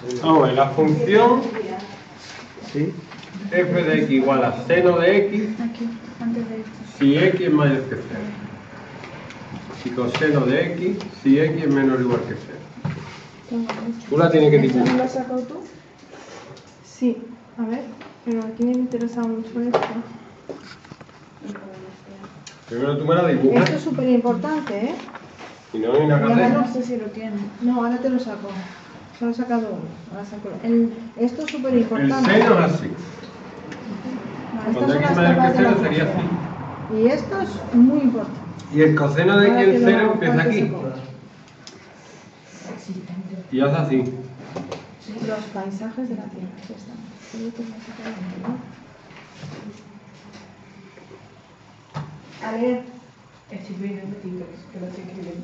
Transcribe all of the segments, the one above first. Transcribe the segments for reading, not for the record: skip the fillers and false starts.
Vamos a ver, la función Sí. f de x igual a seno de x Aquí, antes de esto. si x es mayor que 0. Y coseno de x si x es menor o igual que 0. Tú la tienes que ¿Esta no dibujar. la has sacado tú? Sí, a ver, pero aquí me interesa mucho esto. Primero tú me la dibujas Esto es súper importante, ¿eh? y no hay una Y ahora cadena. no sé si lo tiene. No, ahora te lo saco. Solo he sacado uno. Ahora saco esto es súper El importante. seno es así. Estas Cuando son x las mayor capas que de la 0 sería atmósfera. así. Y esto es muy importante. Y el coseno de x Ahora en te lo 0 empieza ahora te aquí. saco. Y hace así. Los paisajes de la Tierra. Ya está. Solo te voy a sacar uno, ¿no? A ver. Estoy viendo metidos, que lo estoy escribiendo.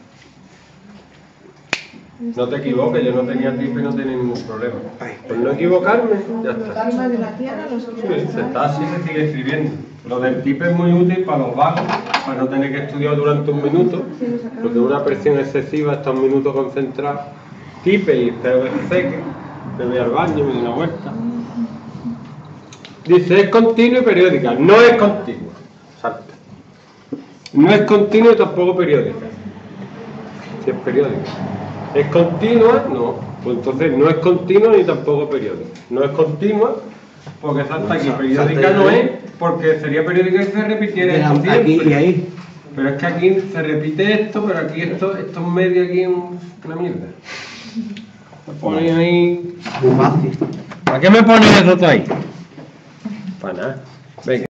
No te equivoques, yo no tenía tipe y no tenía ningún problema. Por no equivocarme, ya Los está. climas de la Tierra los Sí, quiero se está así, se sigue escribiendo. Lo del tipe es muy útil para los vagos, para no tener que estudiar durante un minuto, porque una presión excesiva está un minuto concentrado. Tipe y espero que se seque, me voy al baño, me doy una vuelta. Dice, es continua y periódica. No es continua. Salta. No es continua y tampoco periódica. Si es periódica. ¿Es continua? No. Pues entonces no es continua ni tampoco periódica. No es continua porque salta aquí. Periódica no es porque sería periódica y se repitiera esto siempre. Aquí y ahí. Pero es que aquí se repite esto, pero aquí esto en medio aquí es una mierda. Me pones ahí... Muy fácil. ¿Para qué me pones eso tú ahí? Para nada. Venga.